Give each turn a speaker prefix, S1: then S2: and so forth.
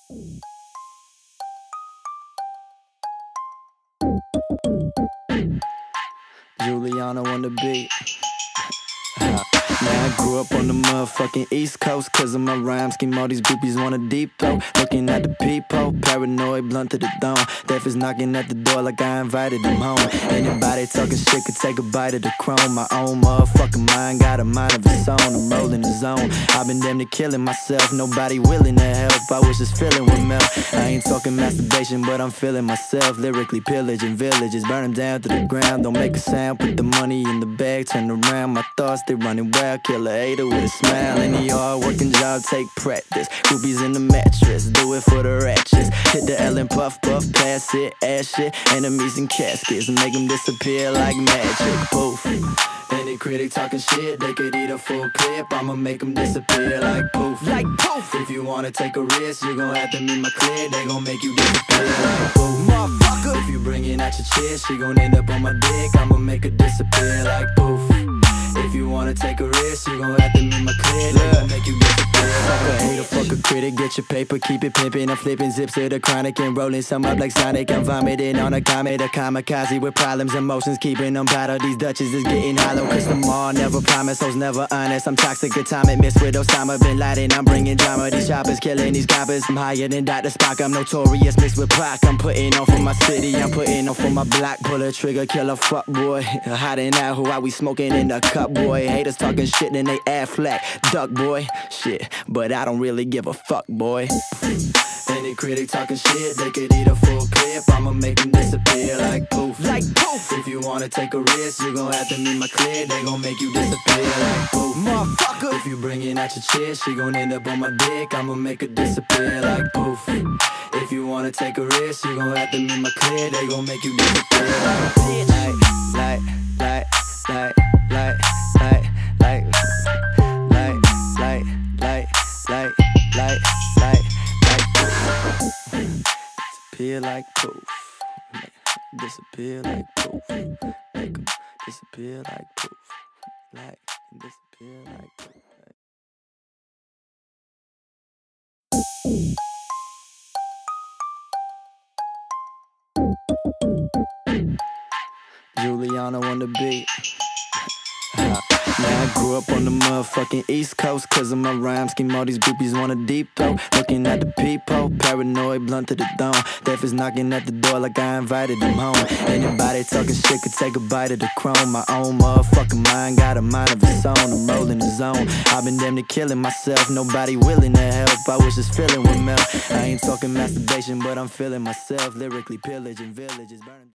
S1: Juliana on the beat. Man, I grew up on the motherfucking East Coast. Cause of my rhyme scheme, all these groupies want a deep throat. Looking at the peephole, paranoid, blunt to the dome. Death is knocking at the door like I invited them home. Anybody talking shit could take a bite of the chrome. My own motherfucking mind got a mind of its own. I'm rolling the zone. I've been damn near killing myself. Nobody willing to help. I wish this feeling would melt. I ain't talking masturbation, but I'm feeling myself. Lyrically pillaging villages, burn them down to the ground. Don't make a sound, put the money in the bag. Turn around, my thoughts, they running wild. Kill a hater with a smile. Any hard working job, take practice. Groupies in the mattress, do it for the ratchets. Hit the L and puff, puff, pass it, ass shit. Enemies in caskets, make them disappear like magic. Poof. Any critic talking shit, they could eat a full clip. I'ma make them disappear like poof. Like poof. If you wanna take a risk, you gon' have to meet my clear. They gon' make you disappear like poof. Motherfucker. If you bringing out your chick, she gon' end up on my dick. I'ma make her disappear like poof. If you wanna take a risk, you gon' have to meet my clear. They gon' make you disappear. Fuck a hater, fuck a critic, get your paper, keep it pimpin'. I'm flipping zips to the chronic and rolling some up like Sonic. I'm vomiting on a comet, a kamikaze with problems, emotions, keeping them battle. These Dutches is getting hollow, cause them all never promise, hoes never honest. I'm toxic, atomic, mixed with Osama Bin Laden. I'm bringing drama, these choppers killing these coppers. I'm higher than Dr. Spock, I'm notorious, mixed with Pac. I'm putting on for my city, I'm putting on for my block. Pull a trigger, kill a fuck boy. Hiding out who I we smoking in the cup, boy. Haters talking shit and they ass flat, duck boy. Shit, but I don't really give a fuck, boy. Any critic talking shit, they could eat a full clip. I'ma make them disappear like poof. Like poof. If you wanna take a risk, you gon' have to meet my clear. They gon' make you disappear like poof. Motherfucker. If you bringing out your chick, she gon' end up on my dick. I'ma make her disappear like poof. If you wanna take a risk, you gon' have to meet my clear. They gon' make you disappear like poof. Like disappear like poof. Disappear like poof. Make 'em disappear like poof. Like disappear like poof. Juliana on the beat. Man, I grew up on the motherfucking East Coast. Cause of my rhyme scheme, all these groupies want a deep throat. Looking at the peephole, paranoid, blunt to the dome. Death is knocking at the door like I invited them home. Anybody talking shit could take a bite of the chrome. My own motherfucking mind got a mind of its own. I'm rolling the zone. I've been damn near killing myself. Nobody willing to help. I wish this feeling would melt. I ain't talking masturbation, but I'm feeling myself. Lyrically pillaging villages, burning